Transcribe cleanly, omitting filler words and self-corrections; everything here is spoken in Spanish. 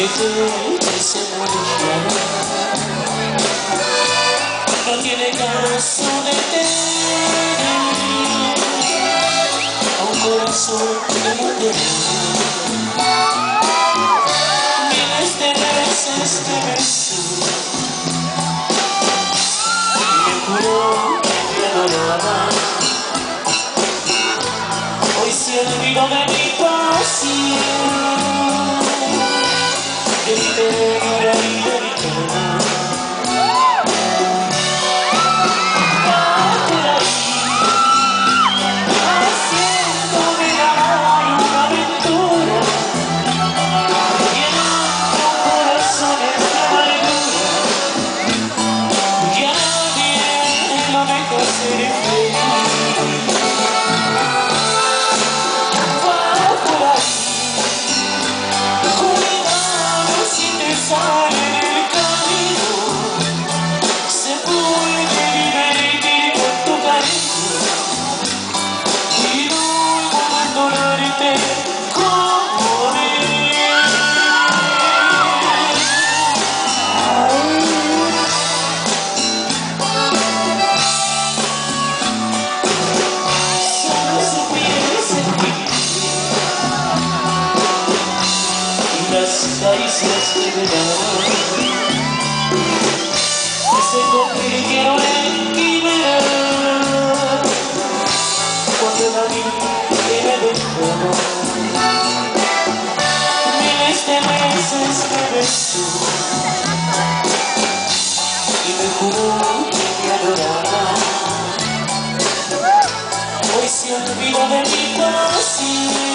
que se muere ya. No tiene caso de tener a un corazón que no te miles de veces te besó y me juró que me adoraba. Hoy se olvidó de mi pasión, de mi ternura y de mi pena. Las caricias de verano que se convirtieron en quimera cuando la vi que me dejó. Miles de veces me besó y me juró que me adoraba. Hoy se olvidó de mi pasión.